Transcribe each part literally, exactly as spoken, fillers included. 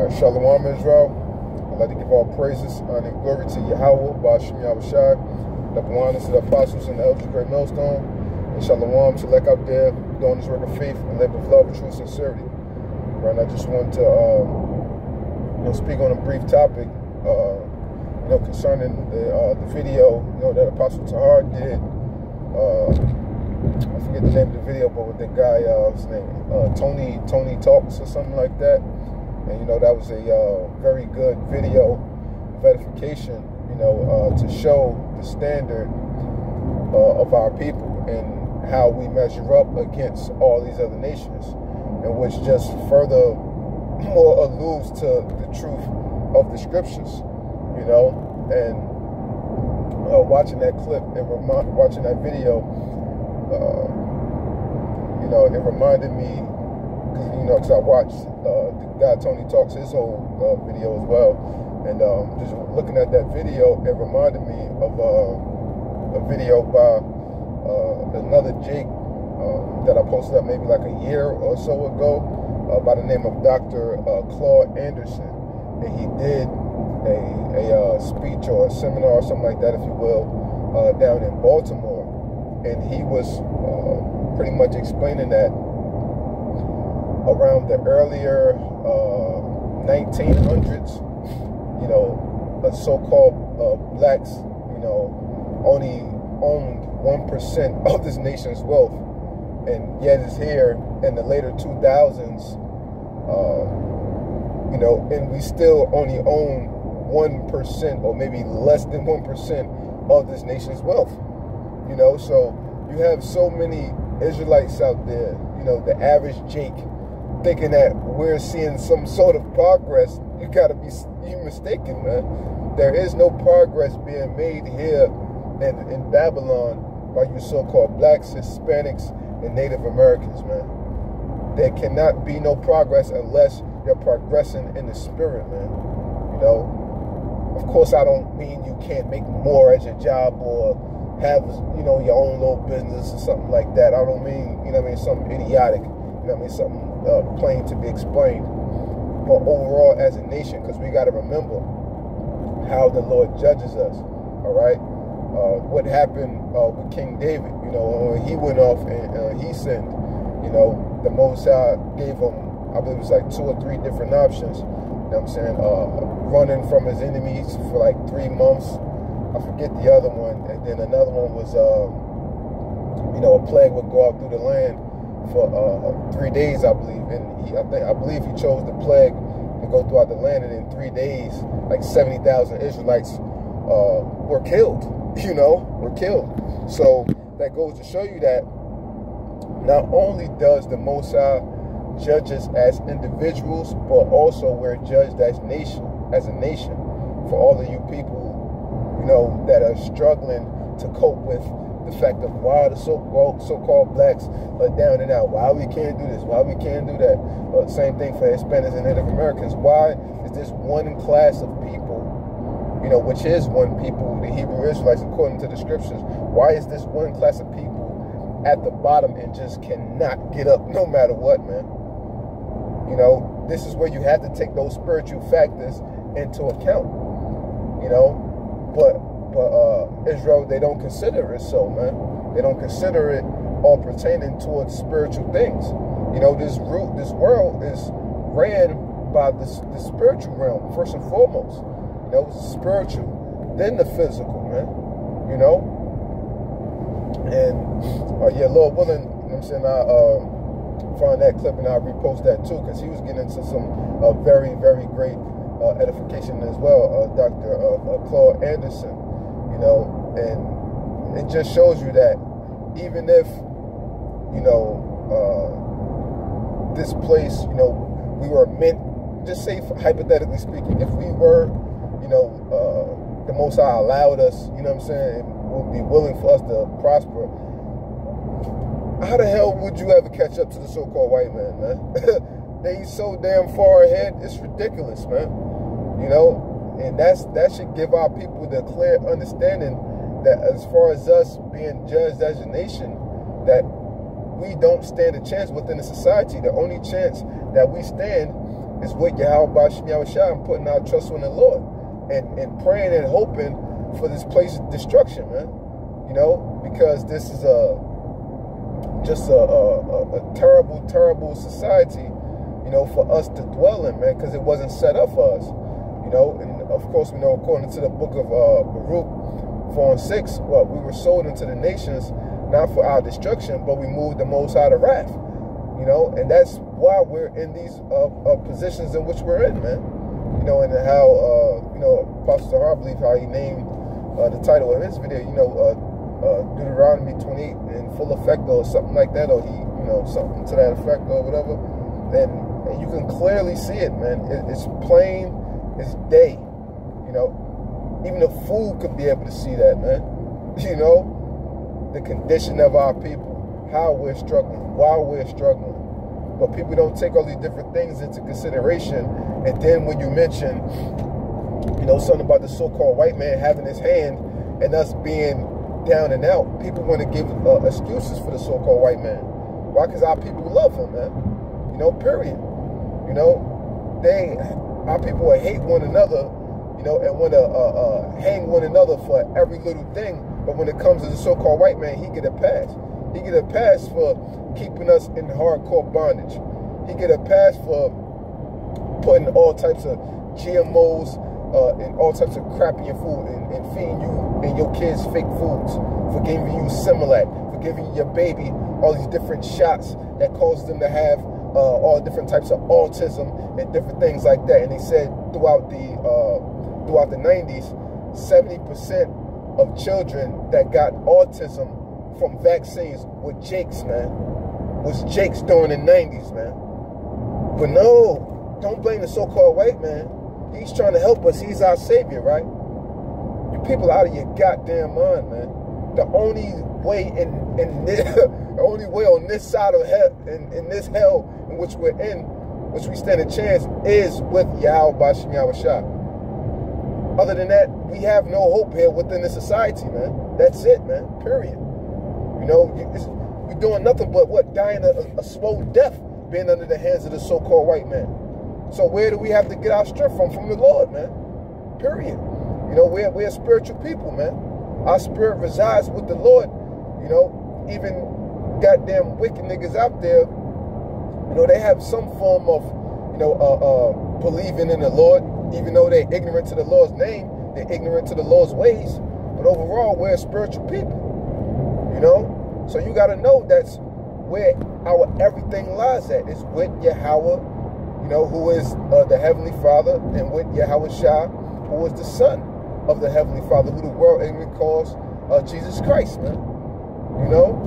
Shalom Israel. I'd like to give all praises, honor, and glory to Yahweh, Ba'ashim Yahushai, the Bawanas to the apostles and the elders of Great Millstone, and Shalom to Lek out there doing this work of faith and live with love and true sincerity. Right, and I just want to uh, you know, speak on a brief topic, uh, you know, concerning the uh, the video, you know, that Apostle Tahar did. Uh, I forget the name of the video, but with the guy, uh, his name, uh, Tony Tony Talks or something like that. And, you know, that was a uh, very good video of edification, you know, uh, to show the standard uh, of our people and how we measure up against all these other nations, and which just further more alludes to the truth of the scriptures, you know. And uh, watching that clip and watching that video, uh, you know, it reminded me, because, you know, because I watched uh, the guy Tony Talks, his whole uh, video as well, and um, just looking at that video, it reminded me of uh, a video by uh, another Jake uh, that I posted up maybe like a year or so ago uh, by the name of Doctor Uh, Claude Anderson, and he did a, a uh, speech or a seminar or something like that, if you will, uh, down in Baltimore, and he was uh, pretty much explaining that around the earlier uh, nineteen hundreds, you know, uh, so-called uh, blacks, you know, only owned one percent of this nation's wealth, and yet it's here in the later two thousands, uh, you know, and we still only own one percent or maybe less than one percent of this nation's wealth, you know. So you have so many Israelites out there, you know, the average Jake, thinking that we're seeing some sort of progress. You gotta be you mistaken, man. There is no progress being made here in, in Babylon by you so-called blacks, Hispanics, and Native Americans, man. There cannot be no progress unless you're progressing in the spirit, man. You know, of course, I don't mean you can't make more at your job or have, you know, your own little business or something like that. I don't mean, you know what I mean, something idiotic. You know what I mean, something uh, plain to be explained. But overall, as a nation, because we got to remember how the Lord judges us, all right? Uh, what happened uh, with King David, you know, when he went off and uh, he sinned, you know, the Most High gave him, I believe it was like two or three different options, you know what I'm saying, uh, running from his enemies for like three months. I forget the other one. And then another one was, uh, you know, a plague would go out through the land for uh, three days, I believe, and he, I think, I believe he chose the plague to go throughout the land, and in three days, like seventy thousand Israelites uh, were killed. You know, were killed. So that goes to show you that not only does the Most High judge us as individuals, but also we're judged as nation, as a nation, for all of you people, you know, that are struggling to cope with the fact of why the so-called so-called blacks are down and out, why we can't do this, why we can't do that. Uh, same thing for Hispanics and Native Americans. Why is this one class of people, you know, which is one people, the Hebrew Israelites, according to the scriptures, why is this one class of people at the bottom and just cannot get up no matter what, man? You know, this is where you have to take those spiritual factors into account, you know. But But uh, Israel, they don't consider it so, man. They don't consider it all pertaining towards spiritual things. You know, this root, this world is ran by this, the spiritual realm, first and foremost. You know, it's spiritual, then the physical, man. You know? And, uh, yeah, Lord willing, you know what I'm saying, I uh, find that clip and I'll repost that too, because he was getting into some uh, very, very great uh, edification as well, uh, Doctor Uh, uh, Claude Anderson. You know, and it just shows you that even if, you know, uh, this place, you know, we were meant, just say hypothetically speaking, if we were, you know, uh, the Most High allowed us, you know what I'm saying, and would be willing for us to prosper, how the hell would you ever catch up to the so-called white man, man? They so damn far ahead, it's ridiculous, man. You know? And that's that should give our people the clear understanding that as far as us being judged as a nation, that we don't stand a chance within the society. The only chance that we stand is with Yahweh Shem Yahushua and putting our trust in the Lord and, and praying and hoping for this place of destruction, man. You know, because this is a just a, a, a terrible, terrible society, you know, for us to dwell in, man, because it wasn't set up for us. You know, and of course, we know according to the book of uh, Baruch four and six, well, we were sold into the nations not for our destruction, but we moved the Most High to wrath. You know, and that's why we're in these uh, uh, positions in which we're in, man. You know, and how, uh, you know, Apostle Tahar, I believe how he named uh, the title of his video, you know, uh, uh, Deuteronomy twenty-eight in full effect or something like that, or he, you know, something to that effect or whatever. And, and you can clearly see it, man. It, it's plain as day. You know, even a fool could be able to see that, man. You know, the condition of our people, how we're struggling, why we're struggling. But people don't take all these different things into consideration. And then when you mention, you know, something about the so-called white man having his hand and us being down and out, people want to give uh, excuses for the so-called white man. Why? Because our people love him, man. You know, period. You know, they, our people will hate one another, you know, and want to uh, uh, hang one another for every little thing. But when it comes to the so-called white man, he get a pass. He get a pass for keeping us in hardcore bondage. He get a pass for putting all types of G M Os uh, and all types of crap in your food and, and feeding you and your kids fake foods, for giving you Similac, for giving your baby all these different shots that cause them to have uh, all different types of autism and different things like that. And they said throughout the uh, throughout the nineties, seventy percent of children that got autism from vaccines were Jakes, man. Was Jakes during the nineties, man. But no, don't blame the so-called white man. He's trying to help us. He's our savior, right? You people out of your goddamn mind, man. The only way in in this, the only way on this side of hell, in, in this hell in which we're in, which we stand a chance, is with Yahweh Shem Yahushua. Other than that, we have no hope here within the society, man. That's it, man. Period. You know, it's, we're doing nothing but what? Dying a, a slow death, being under the hands of the so-called white man. So where do we have to get our strength from? From the Lord, man. Period. You know, we're, we're spiritual people, man. Our spirit resides with the Lord. You know, even goddamn wicked niggas out there, you know, they have some form of, you know, uh, uh, believing in the Lord, even though they're ignorant to the Lord's name, they're ignorant to the Lord's ways. But overall, we're spiritual people. You know? So you got to know that's where our everything lies at. It's with Yahweh, you know, who is uh, the Heavenly Father, and with Yahweh Shah, who is the Son of the Heavenly Father, who the world ignorantly calls uh, Jesus Christ, man. You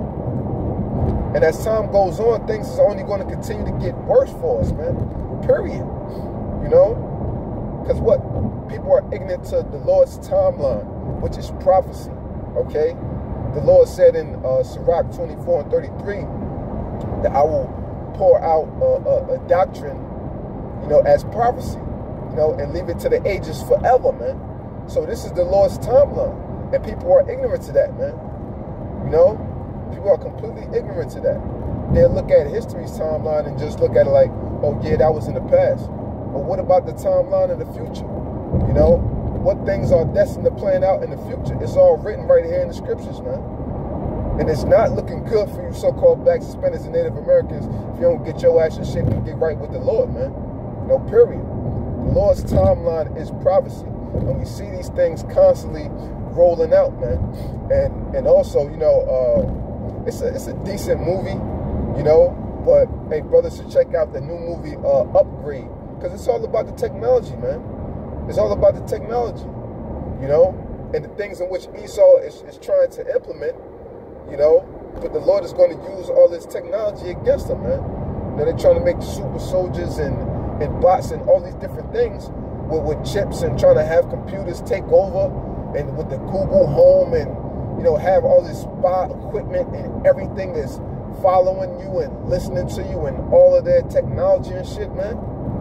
know? And as time goes on, things is only going to continue to get worse for us, man. Period. You know? Because what? People are ignorant to the Lord's timeline, which is prophecy, okay? The Lord said in uh, Sirach twenty-four and thirty-three that I will pour out a, a, a doctrine, you know, as prophecy, you know, and leave it to the ages forever, man. So this is the Lord's timeline, and people are ignorant to that, man. You know, people are completely ignorant to that. They'll look at history's timeline and just look at it like, oh yeah, that was in the past. But what about the timeline of the future? You know? What things are destined to plan out in the future? It's all written right here in the scriptures, man. And it's not looking good for you so-called blacks, Hispanics, and Native Americans if you don't get your ass in shape and get right with the Lord, man. No, period. The Lord's timeline is prophecy. And we see these things constantly rolling out, man. And and also, you know, uh, it's a it's a decent movie, you know, but hey, brothers should check out the new movie uh, Upgrade, because it's all about the technology, man. It's all about the technology, you know, and the things in which Esau is, is trying to implement, you know, but the Lord is going to use all this technology against them, man. You know, they're trying to make super soldiers and, and bots and all these different things with, with chips and trying to have computers take over, and with the Google Home, and, you know, have all this spy equipment and everything is following you and listening to you and all of their technology and shit, man.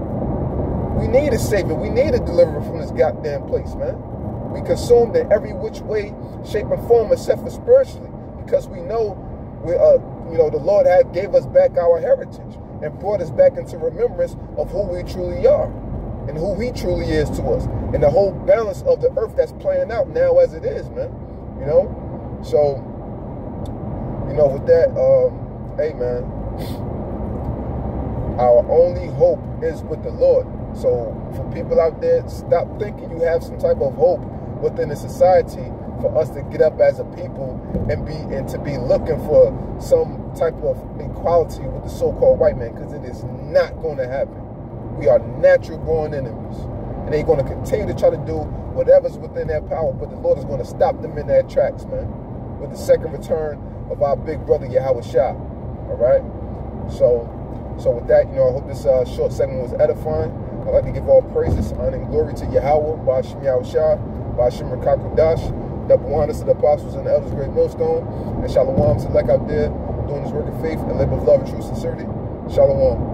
We need a savior. We need a deliverer from this goddamn place, man. We consumed in every which way, shape, and form except for spiritually, because we know we, uh, you know, the Lord had gave us back our heritage, and brought us back into remembrance of who we truly are and who he truly is to us, and the whole balance of the earth that's playing out now as it is, man. You know, so you know, with that, um, hey, man, our only hope is with the Lord. So for people out there, stop thinking you have some type of hope within the society for us to get up as a people and be and to be looking for some type of equality with the so-called white man, because it is not going to happen. We are natural born enemies, and they're going to continue to try to do whatever's within their power, but the Lord is going to stop them in their tracks, man, with the second return of our big brother Yahweh Shah. All right, so so with that, you know, I hope this uh, short segment was edifying. I'd like to give all praises, honor, and glory to Yahweh, Ba'ashem Yahweh Shah, Ba'ashem Rakakudash, double honors to the apostles and the elders, great millstone, and shalom to like out there doing this work of faith and labor of love and true sincerity. Shalom.